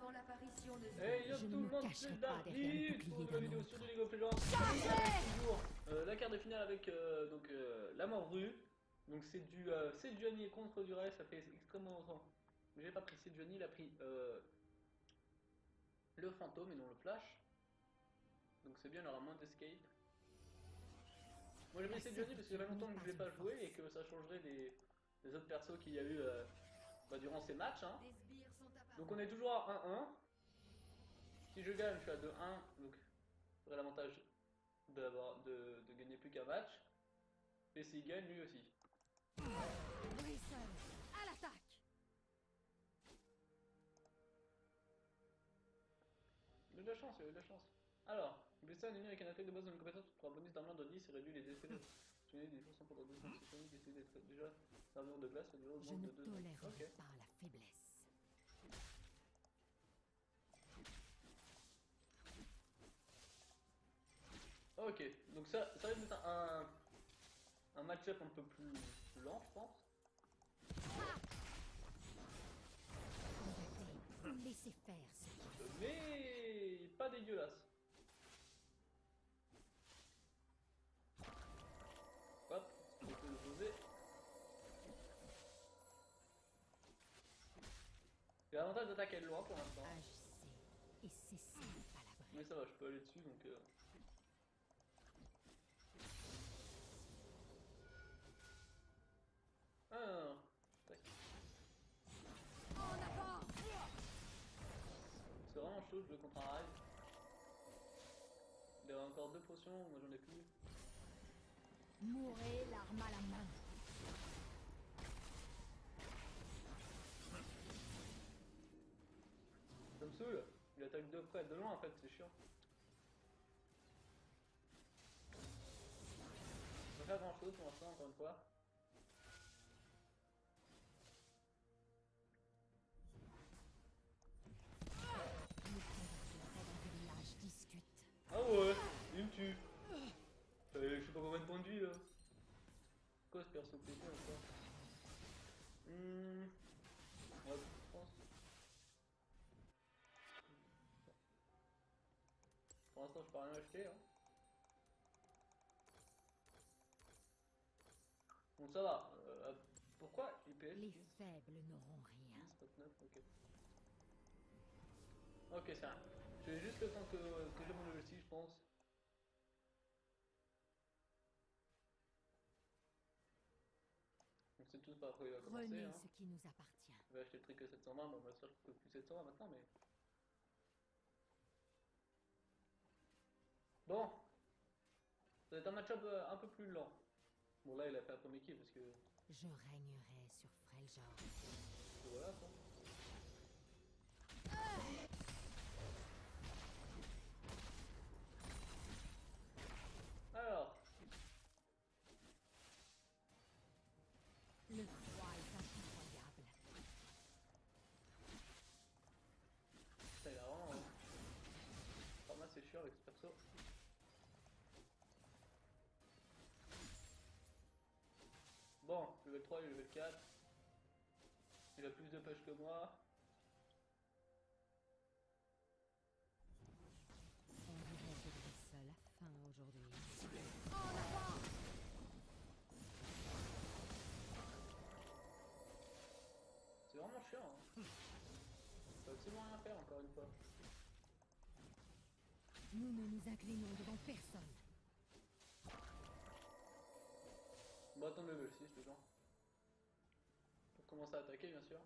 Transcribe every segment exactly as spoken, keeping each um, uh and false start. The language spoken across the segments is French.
avant l'apparition de Hey yo Je tout ne le me monde, cacherai c'est pas derrière le David pour bouclier de la d'un vidéo autre. sur du League of Legends. Avec toujours euh, la carte de finale avec euh, donc euh, la morue. Donc c'est du euh, Sejuani contre du reste, ça fait extrêmement longtemps. Mais j'ai pas pris Sejuani, il a pris euh, le fantôme et non le flash. Donc c'est bien, il aura moins d'escape. Moi j'ai La mis Sejuani parce que ça fait certitude longtemps n'est que je pas l'ai pas une joué force. et que ça changerait des, des autres persos qu'il y a eu euh, bah, durant ces matchs. Hein. Des sbires sont apparus. Donc on est toujours à un un. Si je gagne, je suis à deux un. Donc j'aurai l'avantage d'avoir de, de gagner plus qu'un match. Et s'il gagne, lui aussi. Brisson, à l'attaque. Il a de la chance, il a de la chance. Alors, blessé un ennemi avec un attaque de base dans une compétence pour un bonus d'armure de dix et réduit les effets de tuer des pourcents pendant deux secondes. C'est fini d'essayer d'être déjà l'armure de glace, réduit au Je manque ne de deux. tolérerai Ok. pas la faiblesse. Ok, donc ça, ça risque d'être un, un match-up un peu plus lent, je pense. Combattez ou laissez faire ce qui Mais pas dégueulasse. Hop, je peux le poser. J'ai l'avantage d'attaquer de loin pour l'instant. agissez et cessez de palabrer. Mais ça va, je peux aller dessus donc. Euh... Alors, tac. En avant. C'est vraiment chaud, je le contre un rail. Il y a encore deux potions, moi j'en ai plus. Mourez l'arme à la main. Ça me saoule, il attaque de près, de loin en fait, c'est chiant. Je peux faire grand chose pour l'instant, encore une fois. Les combattants d'un village discutent. Ah ouais, il me tue. Euh, je sais pas combien de points de vie là. Quoi ce perso pété encore? Hmm. Ouais, je pense. Pour l'instant, je peux rien acheter. Hein. Bon, ça va. Euh, pourquoi I P S Les faibles n'auront rien. dix, vingt-neuf, ok. Ok, c'est rien. Je vais juste le temps que, que j'ai mon level six, je pense. Donc c'est tout, pas après il va commencer. Prenez Hein. ce qui nous appartient. Je vais acheter le truc à sept cent vingt, bon, on va sûr que je peux plus sept cent vingt maintenant, mais. Bon, ça va être un match-up euh, un peu plus lent. Bon, là, il a fait un premier kill parce que. Je régnerai sur Freljord. Voilà quoi. Alors, Le froid est impitoyable. putain, il a vraiment. Euh... Format, c'est chiant avec ce perso. Bon, level trois et level quatre. Il a plus de pêche que moi. On dirait que c'est ça la fin aujourd'hui. C'est vraiment chiant. Hein. Je peux absolument rien faire encore une fois. Nous ne nous inclinons devant personne. Bon, attends le level six, les gens. Pour commencer à attaquer, bien sûr.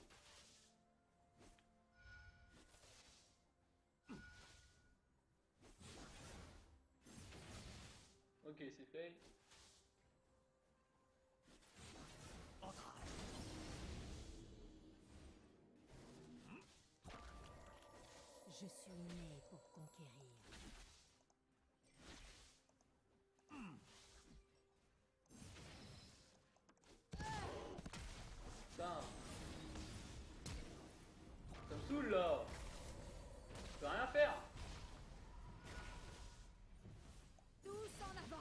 Ok, c'est fait. Je suis né pour conquérir. Putain. Ça me saoule là. Je peux rien faire. Tous en avant.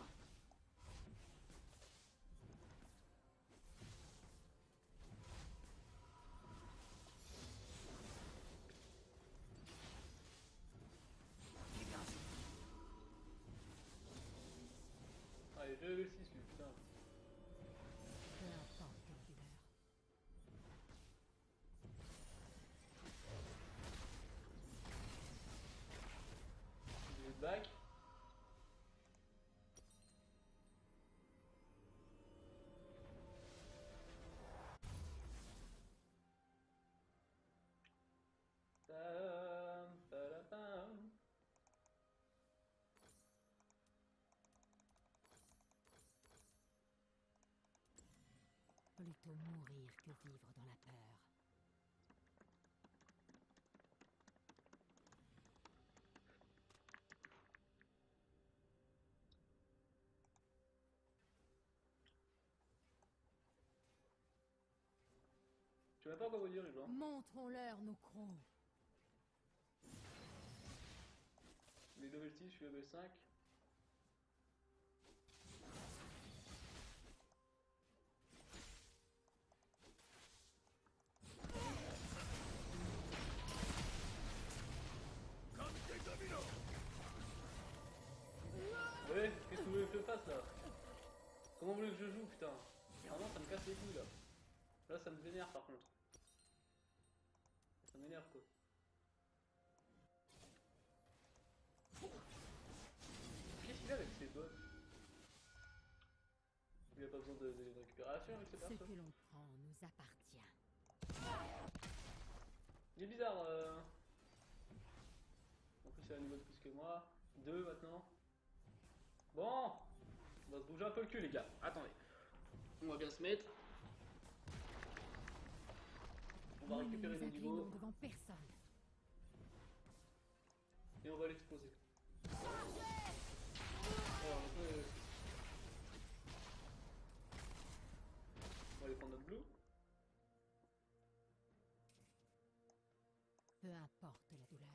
plutôt mourir que vivre dans la peur. Je sais même pas quoi vous dire les gens. Montrons-leur nos crocs. Les level six, je suis level cinq. Ouais, qu'est-ce que vous voulez que je fasse là? Comment vous voulez que je joue, putain? Vraiment, ça me casse les couilles là. Là, ça me vénère par contre. Ça m'énerve quoi. Qu'est-ce qu'il a avec ses bots? Il a pas besoin de, de récupération avec ses Ce persos. que l'on prend nous appartient. Il est bizarre. Euh... En plus, il a un niveau de plus que moi. Deux maintenant. Bon, on va se bouger un peu le cul, les gars. Attendez. On va bien se mettre. On va Nous ne récupérer nous nos inclinons niveaux. devant personne. Et on va l'exploser. Alors, on peut... On va aller prendre notre blue. Peu importe la douleur.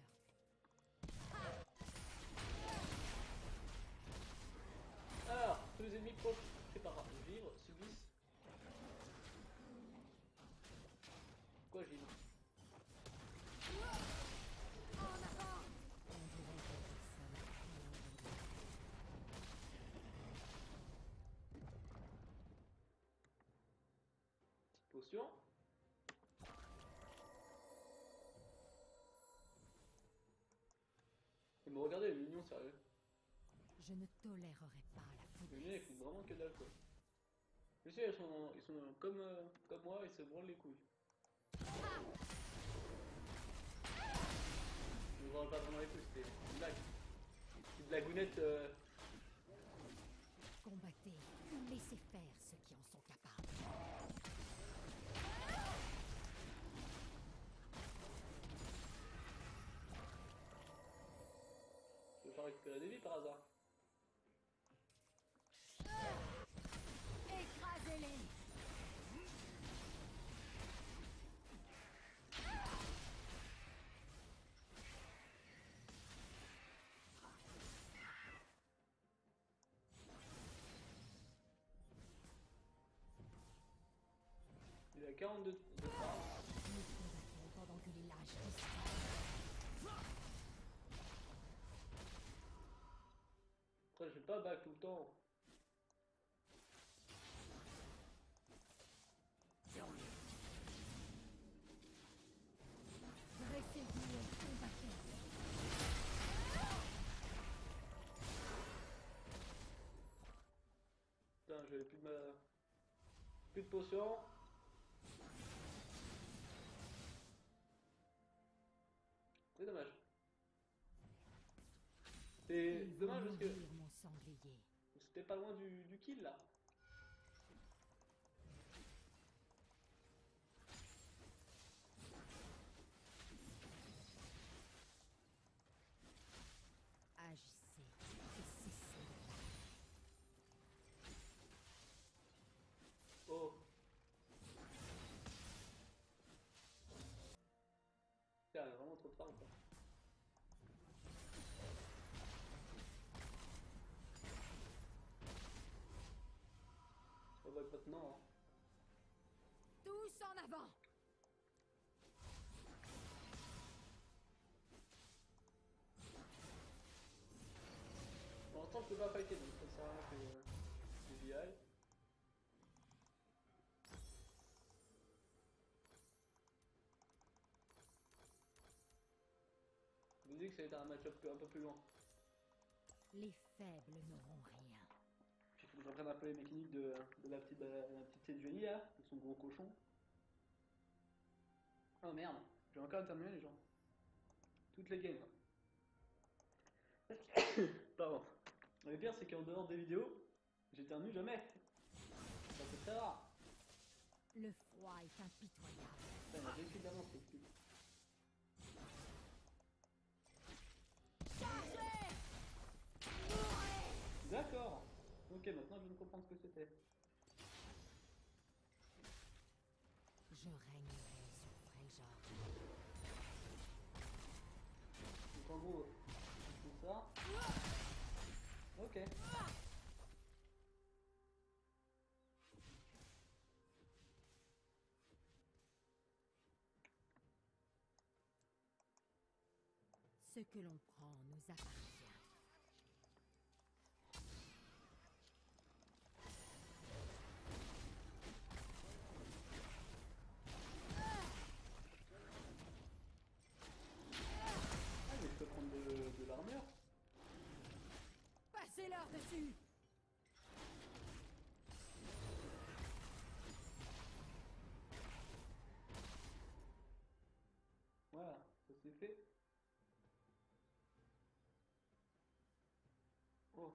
Alors, tous les ennemis préparent. Vivre, subissent. Quoi, givre? On dirait que personne n'a Petite potion. Mais regardez, le mignon, sérieux. Je ne tolérerai pas la Le folie. mien, il fout vraiment que dalle, quoi. Je sais, ils sont, ils sont comme, euh, comme moi, ils se branlent les couilles. Ils ne branlent pas vraiment les couilles, c'était une blague. Une blagounette. Euh... Combattez, laissez faire ceux qui en sont capables. Je vais pas récupérer des vies par hasard. Écrasez-les! Il a quarante-deux de part. Nous combattons pendant que les lâches disparaissent. Après, je vais pas back tout le temps. Dressez-vous et combattez. Putain, j'avais plus de ma... Plus de potions. C'est dommage. C'est Ils vont dommage parce que mourir, mon sanglier. c'était pas loin du, du kill là. Agissez et cessez de battre. Oh. Putain, elle est vraiment trop de farm quoi. On va maintenant. Hein. Tous en avant! Pour l'instant, je peux pas fighter donc ça sert à rien que que j'y aille. Je vous dis que ça va être un match-up un peu plus long. Les faibles n'auront rien. Puis il faut que j'apprenne un peu les mécaniques de, de la petite, la, la petite Sejuani là, de son gros cochon. Oh merde, j'ai encore terminé les gens. Toutes les games. Pardon. Le pire c'est qu'en dehors des vidéos, j'éternue jamais. Ça c'est très rare. Le froid est impitoyable. Putain, il a vécu d'avance, ce truc. Chargez! D'accord. Ok, maintenant je viens de comprendre ce que c'était. Je régnerai sur Freljord. Donc en gros, c'est ça. Ok. Ce que l'on prend nous appartient. Ah, mais je peux prendre de, de l'armure. Passez-leur dessus! Voilà, ça c'est fait. Oh.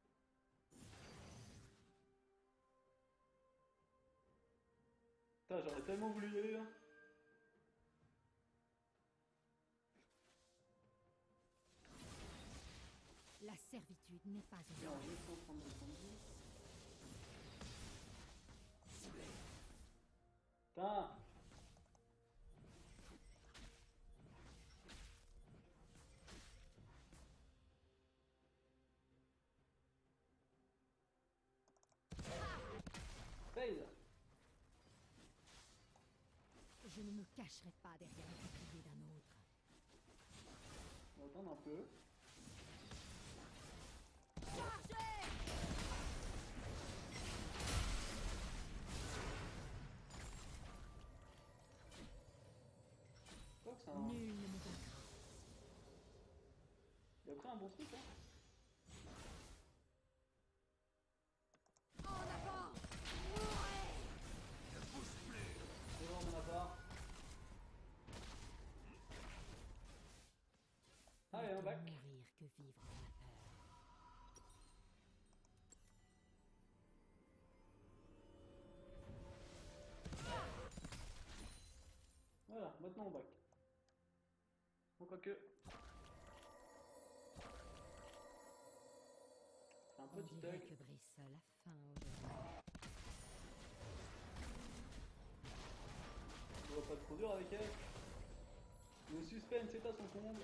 Putain, j'aurais tellement voulu y aller là. La servitude n'est pas une Non, deux cent trente-deux soixante-dix. Putain. Fail. Je ne me cacherai pas derrière le bouclier d'un autre. On va attendre un peu. Chargez! Je crois que c'est un... Nul ne me vaincra. Il a pris un bon truc, hein. En avant! C'est bon, on en a pas. Allez, on back. Mourir que vivre dans la peur. Voilà, maintenant on back. Bon, quoique. C'est un On petit dirait bug. que Brissol a faim aujourd'hui. On va pas trop dur avec elle. Le suspense est à son comble.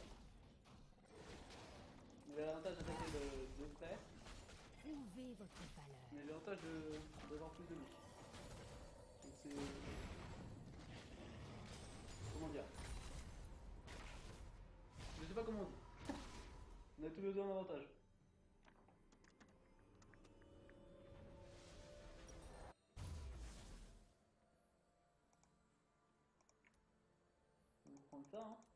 Mais l'avantage d'attaquer de, de près. Prouvez votre valeur. Mais l'avantage de- d'avoir plus de vie. Donc c'est... Comment dire? Je sais pas comment on dit. On a tous les deux un avantage. On va prendre ça, hein.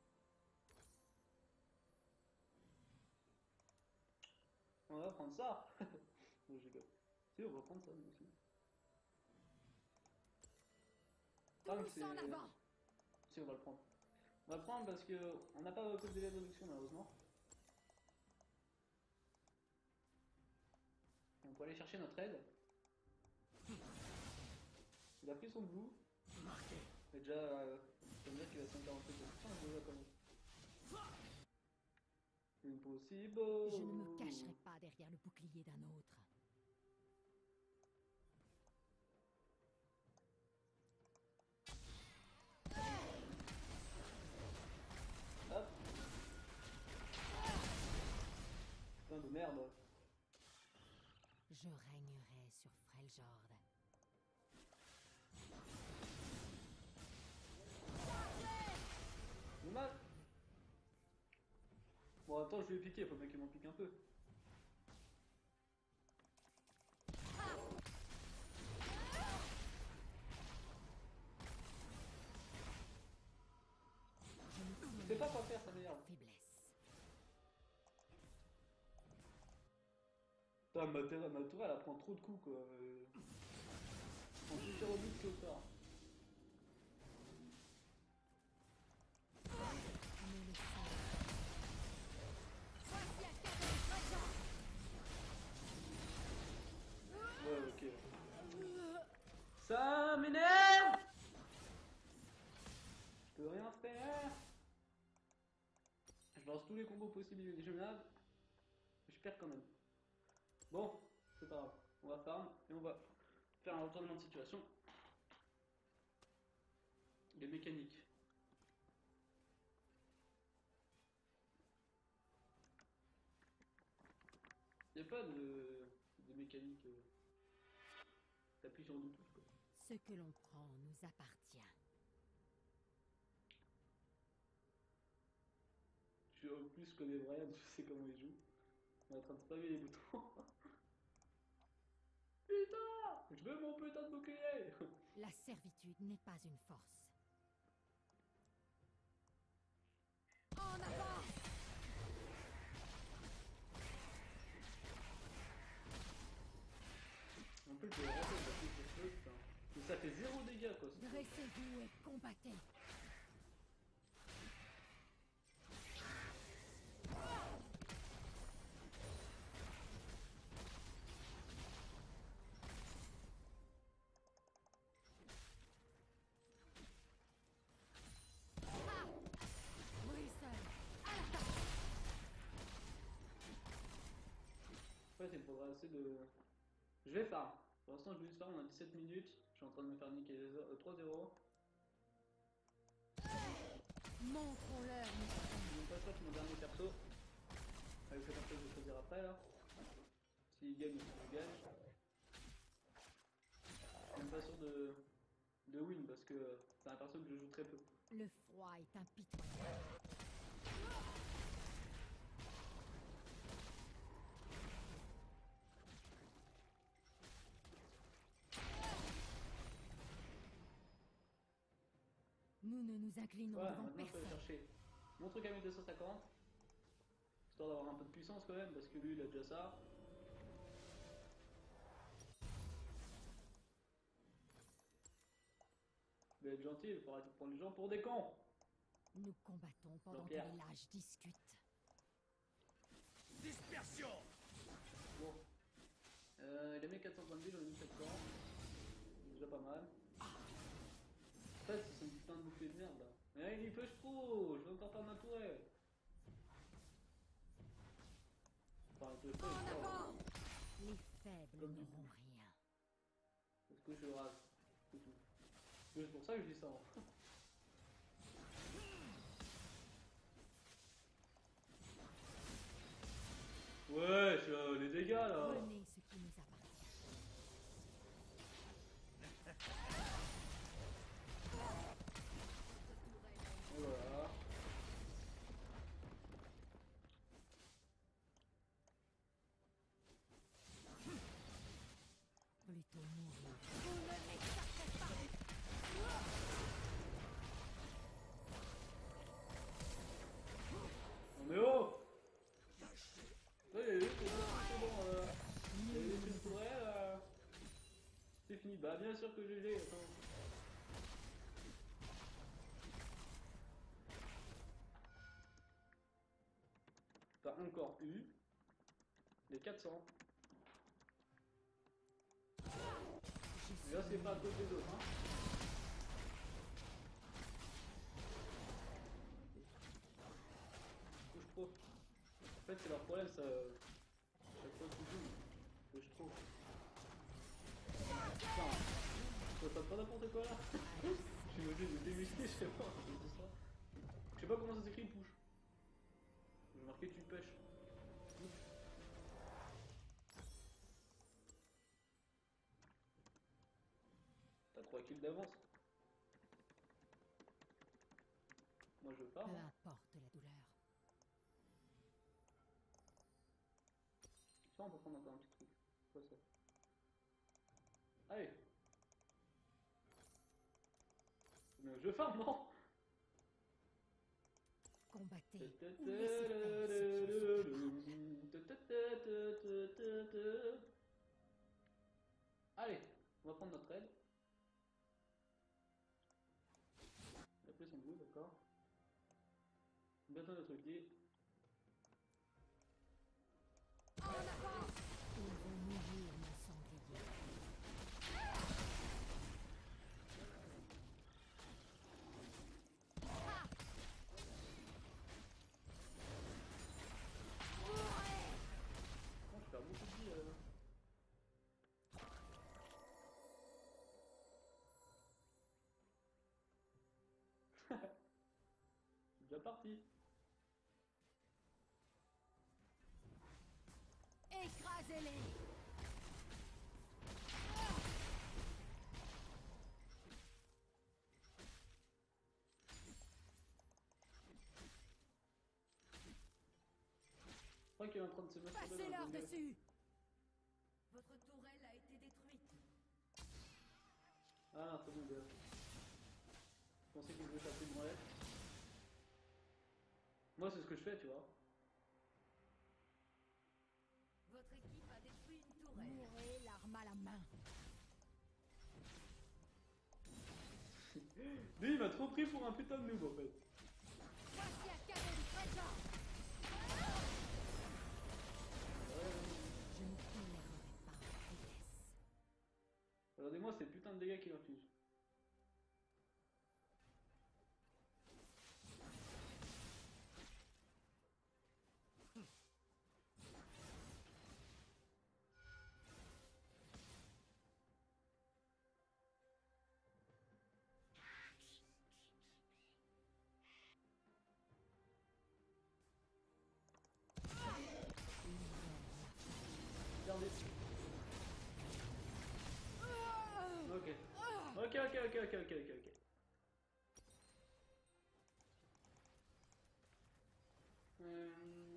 On va prendre ça. Non, je rigole. Si, on va prendre ça, nous aussi. Ah, mais Tous c'est- en avant! Si, on va le prendre. On va le prendre parce que on n'a pas beaucoup de délai de réduction, malheureusement. On peut aller chercher notre aide. Il a pris son blue. Et déjà, euh, ça veut dire qu'il a cent quarante-sept de puissance déjà quand même. Impossible. Je ne me cacherai pas derrière le bouclier d'un autre. Hop. Putain de merde. Je régnerai sur Freljord. Dommage. Bon, attends, je vais piquer, faut bien qu'il m'en pique un peu. Je sais pas quoi faire, ça m'énerve. Faiblesse. Putain, ma, terre- ma tourelle, elle prend trop de coups, quoi. Euh... On peut faire au but que au tard. Ne le sais. Voici un cadeau de Freljord. Ouais, ok. Ça m'énerve. tous les combos possibles et imaginables. Je perds quand même. Bon, c'est pas grave. On va farm et on va faire un retournement de situation. Les mécaniques. Il n'y a pas de, de mécanique. Euh, T'appuies sur deux touches quoi. Ce que l'on prend nous appartient. Je, en plus, je connais Brian, je sais comment il joue. On est en train de spammer les boutons. Putain! Je veux mon putain de bouclier! La servitude n'est pas une force. En avant! En plus, je vais rater ça fait quelque chose, putain. Mais ça fait zéro dégâts quoi. ce truc. Dressez-vous et combattez. Ah! Brisson, à l'attaque! Ouais, c'est pour assez de. Je vais farm. Pour l'instant, je vais juste farm, on a dix-sept minutes. Je suis en train de me faire niquer les euh, trois zéro. Montrons-leur nos Je n'ai pas ça mon dernier perso. Avec le perso que je vais choisir après là. S'il gagne, il gagne. Je suis même pas sûr de, de win parce que c'est un perso que je joue très peu. Le froid est impitoyable. Nous ne nous inclinons Voilà, devant maintenant je peux aller personne. chercher mon truc à mille deux cent cinquante. Histoire d'avoir un peu de puissance quand même parce que lui il a déjà ça. Il va être gentil, il faut arrêter de prendre les gens pour des cons. Nous combattons pendant que Jean-Pierre. les lâches discutent. Dispersion. Bon. Euh, il a mis quatre cent soixante-dix, j'en ai mis sept cents. C'est déjà pas mal. En fait, c'est une putain de bouffée de merde là. Mais il y push trop, je vais encore faire ma tourelle. Enfin, je fais, En je fais, avant! Les faibles Comme du n'auront rien. parce que je rase. C'est tout. C'est pour ça que je dis ça. Hein. Ouais, je, les dégâts là. Prenez ce qui nous appartient. Et voilà. Plutôt mourir. Vous ne m'échapperez pas! Non mais oh. Ouais, il y a eu, c'est bon, c'est bon. Euh, il y a eu une tourelle. Euh, c'est fini. Bah bien sûr que G G. Attends. T'as encore eu les quatre cents. Et là, c'est pas à cause des autres. Hein. Couche trop. En fait, c'est leur problème, ça. Chaque fois que tu joues, couche trop. Putain, ça tape pas n'importe quoi là. Je suis obligé de démuscler, je sais pas. C'est ça. Je sais pas comment ça s'écrit push. J'ai marqué tu pêches. T'as trois kills d'avance. Moi je pars. Peu Hein. importe la douleur. Ça, on peut prendre encore un petit truc. C'est quoi ça? Allez. Mais je farm, non? Combattez ou laissez faire ce qui est fait. Allez, on va prendre notre aide. Il a pris son bout, d'accord. Bientôt notre ulti. En avant! Ils vont mourir, mon sanglier. Ah! c'est parti. Écrasez-les. Je crois qu'il est en train de se mettre sur Passez leur le dessus. Votre tourelle a été détruite. Ah, c'est bon, gars. Je pensais qu'il voulait taper une branlette. Moi, c'est ce que je fais, tu vois. Votre équipe a détruit une tourelle. Mourez l'arme à la main. Lui, il m'a trop pris pour un putain de noob, en fait. Voici un cadeau du trésor. Je ne tolérerai pas la vitesse. Regardez-moi ces putains de dégâts qu'il inflige. Regardez. Ok. Ok, ok, ok, ok, ok, ok, ok. Euh...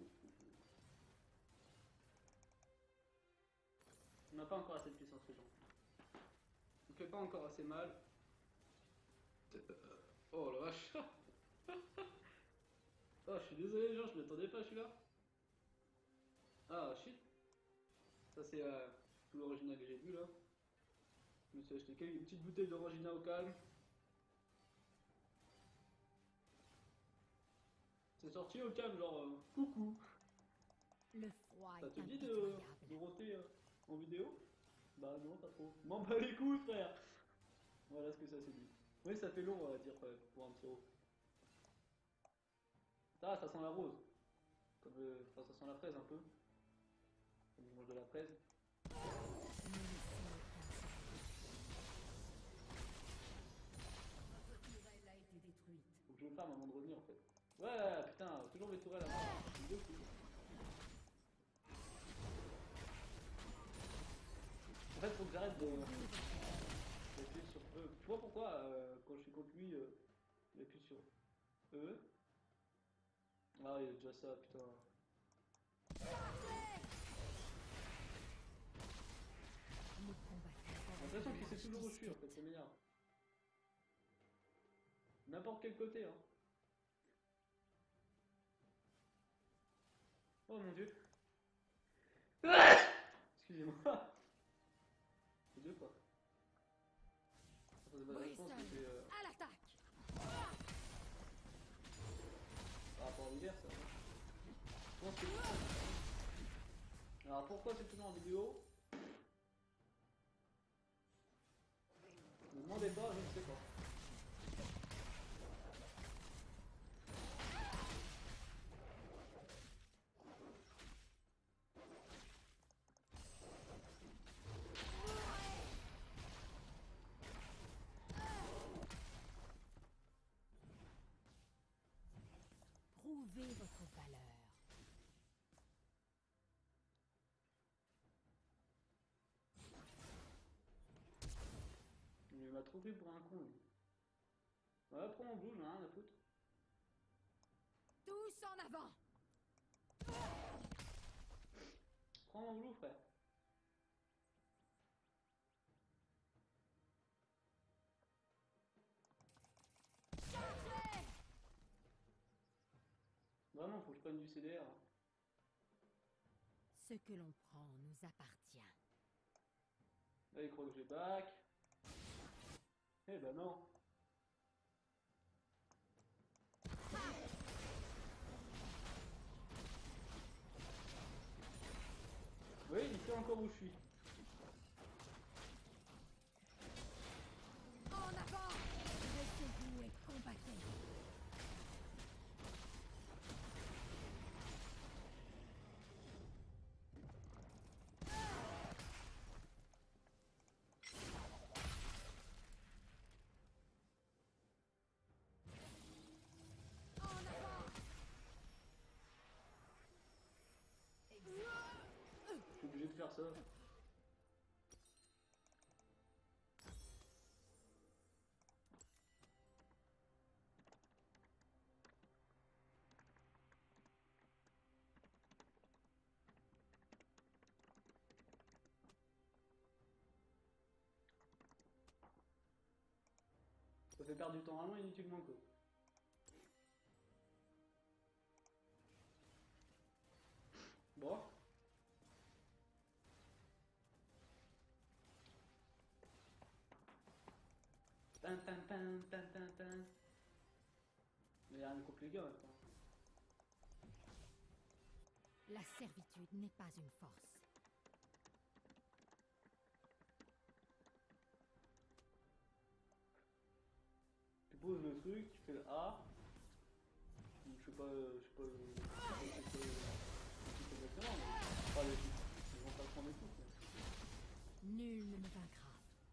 On n'a pas encore assez de puissance, les gens. On fait pas encore assez mal. Oh la vache. Oh, je suis désolé, les gens, je m'attendais pas à celui-là. Ah, shit. Ça, c'est euh, tout l'original que j'ai vu là. Je me suis acheté quelques petites bouteilles d'orangina au calme. C'est sorti au calme, genre euh, coucou. Le froid Ça est te dit de, impitoyable. de roter euh, en vidéo? Bah non, pas trop. M'en bats les couilles, frère. Voilà ce que ça s'est dit. Oui, ça fait long, on va dire, euh, pour un petit rose. Ah, ça sent la rose. Comme, euh, enfin, ça sent la fraise un peu. Comme je mange de la fraise. Ne laissez aucun Votre tourelle a été détruite. Faut que je me ferme avant de revenir en fait. Ouais, putain, toujours mes tourelles à moi. C'est deux coups. En fait, faut que j'arrête de. d'appuyer sur E. Tu vois pourquoi euh, quand je suis contre lui, euh, j'appuie sur E. Ah, il y a déjà ça, putain. Nous combattons. J'ai l'impression qu'il sait toujours où je suis en fait, c'est meilleur. N'importe quel côté, hein. Oh mon dieu. Excusez-moi. C'est deux fois. Attendez, bah, je pense que Bristol, c'est euh, à l'attaque. par rapport à l'hiver ça. Je pense que alors pourquoi c'est toujours en vidéo? Ne me demandez pas, je ne sais pas. Prouvez votre valeur. Il m'a trop pris pour un con lui. Ouais, prends mon blue, j'en ai rien à foutre. Tous en avant. Prends mon blue, frère. Chargez. Vraiment, faut que je prenne du C D R. Ce que l'on prend nous appartient. Là, il croit que j'ai back. Eh ben non. Oui, il sait encore où je suis. En avant. Restez-vous et combattez. En avant. faire ça. Ça fait perdre du temps vraiment inutilement quoi. Bon. Tan tan tan tan tan tan. Mais y'a rien de compliqué en même temps. La servitude n'est pas une force. Tu poses le truc, tu fais le A. Je sais pas, je sais pas, je sais pas ce que c'est exactement, mais enfin, les, ils vont pas prendre les coups. Mais... Nul ne me vaincra.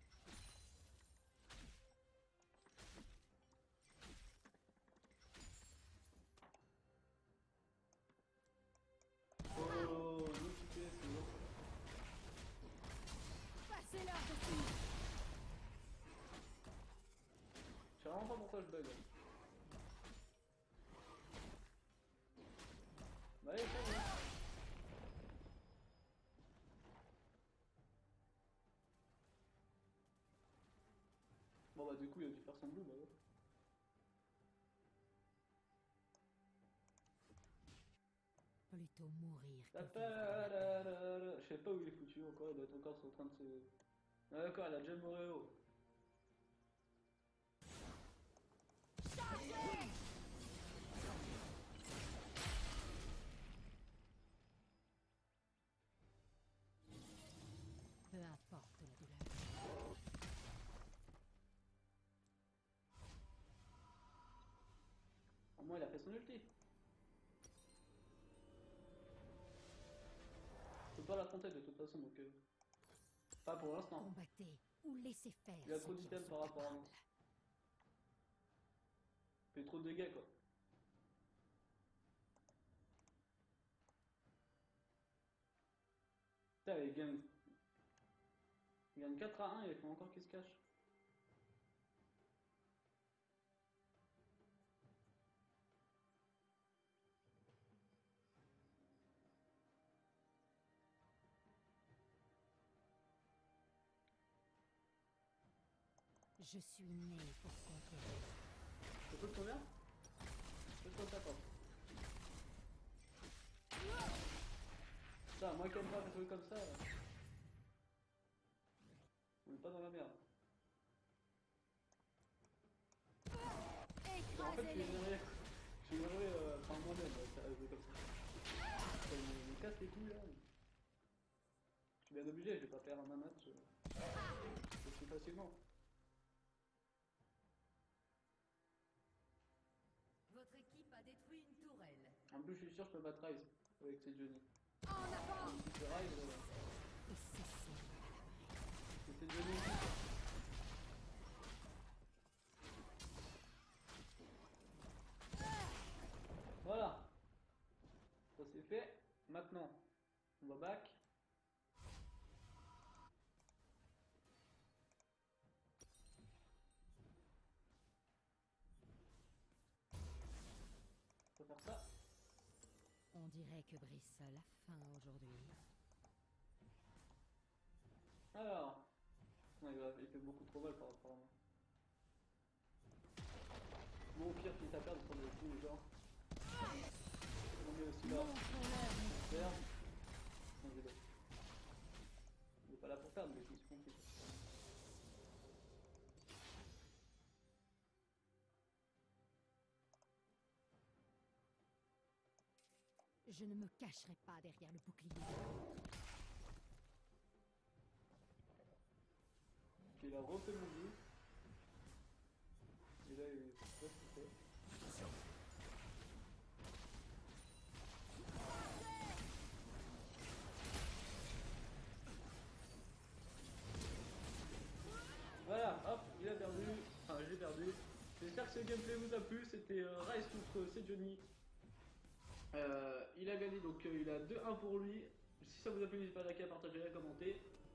Oh, nous tu fais, c'est bon. Passez leur dessus. Je sais vraiment pas pourquoi je bug. Bah allez, ça va. Bon bah du coup il a dû faire son blue bah ouais. Plutôt mourir que Ta vivre. ta la la la. Je sais pas où il est foutu encore, il doit être encore en train de se... Ah d'accord, il a déjà le Moréo. Peu importe la douleur. Au moins il a fait son ulti. Je peux pas l'affronter de toute façon donc... Euh... Pas pour l'instant. Combattez ou laissez faire. Il a ceux trop qui d'items en par sont rapport à moi. capables. Il fait trop de dégâts quoi. Putain il gagne... Il gagne quatre à un et il faut encore qu'il se cache. Je suis né pour conquérir. Ça coûte combien? Ça coûte cinquante. Ça, moi qui aime pas jouer comme ça, on est pas dans la merde. En fait, j'aimerais, j'aimerais euh, par moi-même faire jouer comme ça. Ça me, me casse les couilles là. Je suis bien obligé, je vais pas faire un match euh, aussi facilement. Votre équipe a détruit une tourelle. En plus, je suis sûr que je peux battre Ryze avec ces Johnny. En avant. Si c'est Ryze, euh, Et cessez. si c'est Johnny aussi. Voilà. Ça c'est fait. Maintenant, on va back. On va faire ça. On dirait que Brice a la faim aujourd'hui. Alors. Non, il, va, il fait beaucoup trop mal par rapport à moi. Bon, au pire, quitte à perdre sur le coup, genre. On met aussi là. Perdre. Non, j'ai pas. Il est pas là pour perdre, mais je me suis compris. Je ne me cacherai pas derrière le bouclier. Ok, il a refait mon but. Et là, il est pas ce qu'il fait. Voilà, hop, il a perdu. Enfin, j'ai perdu. J'espère que ce gameplay vous a plu. C'était euh, Ryze contre Sejuani. Euh, il a gagné, donc euh, il a deux un pour lui. Si ça vous a plu, n'hésitez pas à liker, à partager, à commenter.